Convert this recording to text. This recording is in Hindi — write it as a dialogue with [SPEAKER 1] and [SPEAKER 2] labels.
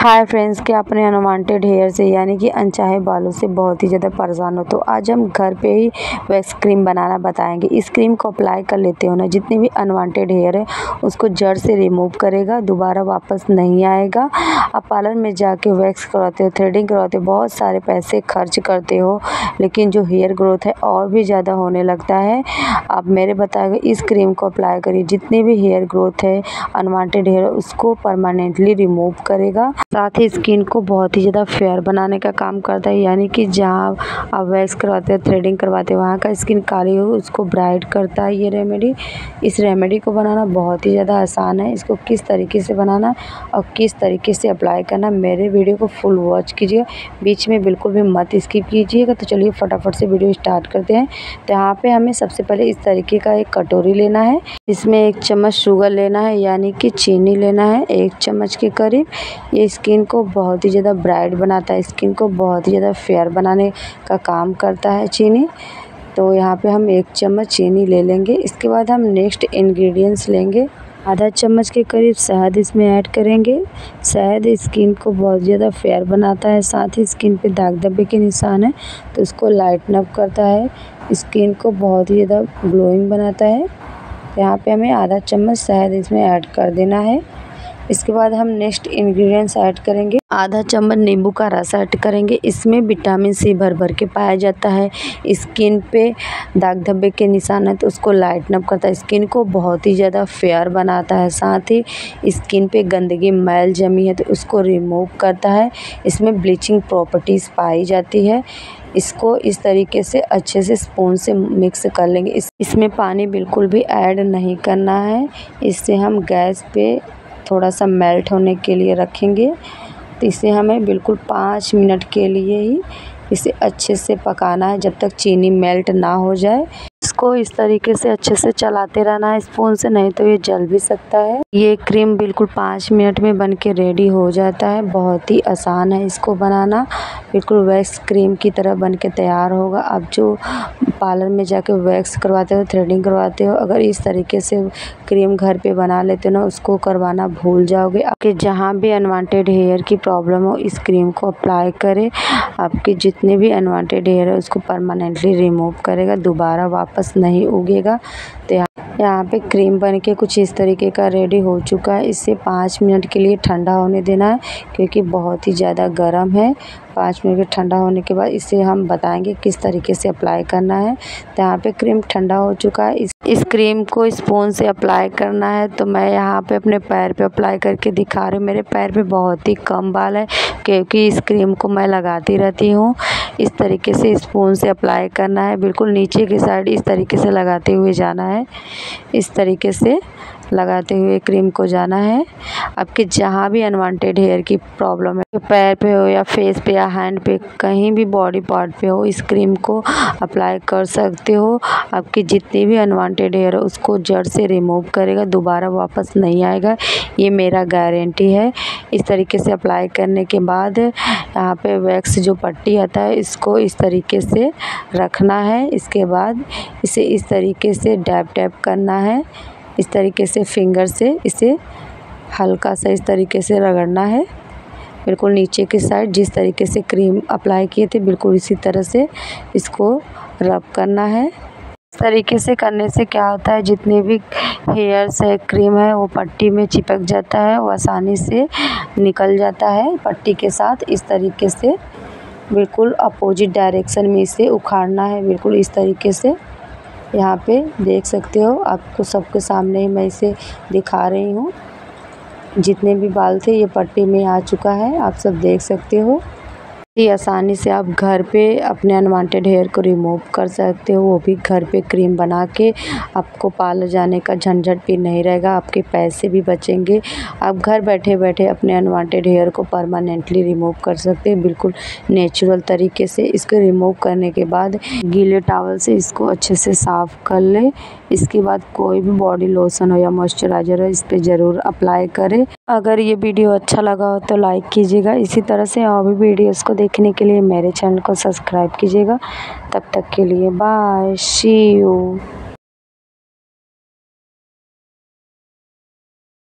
[SPEAKER 1] हाय फ्रेंड्स, क्या अपने अनवांटेड हेयर से यानी कि अनचाहे बालों से बहुत ही ज़्यादा परेशान हो तो आज हम घर पे ही वैक्स क्रीम बनाना बताएंगे। इस क्रीम को अप्लाई कर लेते हो ना, जितने भी अनवांटेड हेयर है उसको जड़ से रिमूव करेगा, दोबारा वापस नहीं आएगा। आप पार्लर में जाके वैक्स करवाते हो, थ्रेडिंग करवाते हो, बहुत सारे पैसे खर्च करते हो, लेकिन जो हेयर ग्रोथ है और भी ज़्यादा होने लगता है। आप मेरे बताए गए इस क्रीम को अप्लाई करिए, जितने भी हेयर ग्रोथ है अनवांटेड हेयर उसको परमानेंटली रिमूव करेगा। साथ ही स्किन को बहुत ही ज़्यादा फेयर बनाने का काम करता है, यानी कि जहाँ आप वैक्स करवाते हैं, थ्रेडिंग करवाते हैं, वहाँ का स्किन काली हो उसको ब्राइट करता है ये रेमेडी। इस रेमेडी को बनाना बहुत ही ज़्यादा आसान है। इसको किस तरीके से बनाना और किस तरीके से अप्लाई करना, मेरे वीडियो को फुल वॉच कीजिए, बीच में बिल्कुल भी मत स्किप कीजिएगा। तो चलिए फटाफट से वीडियो स्टार्ट करते हैं। तो यहाँ पे हमें सबसे पहले इस तरीके का एक कटोरी लेना है, इसमें 1 चम्मच शुगर लेना है यानी कि चीनी लेना है 1 चम्मच के करीब। ये स्किन को बहुत ही ज़्यादा ब्राइट बनाता है, स्किन को बहुत ही ज़्यादा फेयर बनाने का काम करता है चीनी। तो यहाँ पे हम 1 चम्मच चीनी ले लेंगे। इसके बाद हम नेक्स्ट इंग्रेडिएंट्स लेंगे, आधा चम्मच के करीब शहद इसमें ऐड करेंगे। शहद स्किन को बहुत ज़्यादा फेयर बनाता है, साथ ही स्किन पे दाग धब्बे के निशान है तो उसको लाइटन अप करता है, स्किन को बहुत ही ज़्यादा ग्लोइंग बनाता है। यहाँ पे हमें आधा चम्मच शहद इसमें ऐड कर देना है। इसके बाद हम नेक्स्ट इंग्रेडिएंट्स ऐड करेंगे, आधा चम्मच नींबू का रस ऐड करेंगे। इसमें विटामिन सी भर भर के पाया जाता है, स्किन पे दाग धब्बे के निशान है तो उसको लाइटन अप करता है, स्किन को बहुत ही ज़्यादा फेयर बनाता है, साथ ही स्किन पे गंदगी मैल जमी है तो उसको रिमूव करता है। इसमें ब्लीचिंग प्रॉपर्टीज़ पाई जाती है। इसको इस तरीके से अच्छे से स्पून से मिक्स कर लेंगे। इसमें पानी बिल्कुल भी ऐड नहीं करना है। इससे हम गैस पे थोड़ा सा मेल्ट होने के लिए रखेंगे। तो इसे हमें बिल्कुल 5 मिनट के लिए ही इसे अच्छे से पकाना है, जब तक चीनी मेल्ट ना हो जाए। इसको इस तरीके से अच्छे से चलाते रहना है स्पून से, नहीं तो ये जल भी सकता है। ये क्रीम बिल्कुल 5 मिनट में बन के रेडी हो जाता है। बहुत ही आसान है इसको बनाना, बिल्कुल वैक्स क्रीम की तरह बन के तैयार होगा। आप जो पार्लर में जाके वैक्स करवाते हो, थ्रेडिंग करवाते हो, अगर इस तरीके से क्रीम घर पे बना लेते हो ना, उसको करवाना भूल जाओगे। आपके जहाँ भी अनवांटेड हेयर की प्रॉब्लम हो इस क्रीम को अप्लाई करें, आपके जितने भी अनवांटेड हेयर है उसको परमानेंटली रिमूव करेगा, दोबारा वापस नहीं उगेगा। तो यहाँ पे क्रीम बन के कुछ इस तरीके का रेडी हो चुका है। इसे 5 मिनट के लिए ठंडा होने देना है, क्योंकि बहुत ही ज़्यादा गर्म है। 5 मिनट के ठंडा होने के बाद इसे हम बताएंगे किस तरीके से अप्लाई करना है। तो यहाँ पे क्रीम ठंडा हो चुका है। इस क्रीम को स्पून से अप्लाई करना है। तो मैं यहाँ पे अपने पैर पे अप्लाई करके दिखा रही हूँ। मेरे पैर पे बहुत ही कम बाल है, क्योंकि इस क्रीम को मैं लगाती रहती हूँ। इस तरीके से स्पून से अप्लाई करना है, बिल्कुल नीचे की साइड इस तरीके से लगाते हुए जाना है। इस तरीके से लगाते हुए क्रीम को जाना है। आपके जहाँ भी अनवांटेड हेयर की प्रॉब्लम है, पैर पे हो या फेस पे या हैंड पे, कहीं भी बॉडी पार्ट पे हो, इस क्रीम को अप्लाई कर सकते हो। आपके जितने भी अनवांटेड हेयर है उसको जड़ से रिमूव करेगा, दोबारा वापस नहीं आएगा, ये मेरा गारंटी है। इस तरीके से अप्लाई करने के बाद यहाँ पे वैक्स जो पट्टी आता है इसको इस तरीके से रखना है। इसके बाद इसे इस तरीके से डैब डैब करना है, इस तरीके से फिंगर से इसे हल्का सा इस तरीके से रगड़ना है, बिल्कुल नीचे की साइड जिस तरीके से क्रीम अप्लाई किए थे बिल्कुल इसी तरह से इसको रब करना है। इस तरीके से करने से क्या होता है, जितने भी हेयर्स है क्रीम है वो पट्टी में चिपक जाता है, वो आसानी से निकल जाता है पट्टी के साथ। इस तरीके से बिल्कुल अपोजिट डायरेक्शन में इसे उखाड़ना है, बिल्कुल इस तरीके से। यहाँ पे देख सकते हो, आपको सबके सामने ही मैं इसे दिखा रही हूँ। जितने भी बाल थे ये पट्टी में आ चुका है, आप सब देख सकते हो। ये आसानी से आप घर पे अपने अनवांटेड हेयर को रिमूव कर सकते हो, वो भी घर पे क्रीम बना के। आपको पार्लर जाने का झंझट भी नहीं रहेगा, आपके पैसे भी बचेंगे। आप घर बैठे बैठे अपने अनवांटेड हेयर को परमानेंटली रिमूव कर सकते हैं, बिल्कुल नेचुरल तरीके से। इसको रिमूव करने के बाद गीले टॉवल से इसको अच्छे से साफ़ कर ले। इसके बाद कोई भी बॉडी लोशन हो या मॉइस्चराइज़र हो इस पर ज़रूर अप्लाई करें। अगर ये वीडियो अच्छा लगा हो तो लाइक कीजिएगा। इसी तरह से और भी वीडियोज़ को देखने के लिए मेरे चैनल को सब्सक्राइब कीजिएगा। तब तक के लिए बाय, सी यू।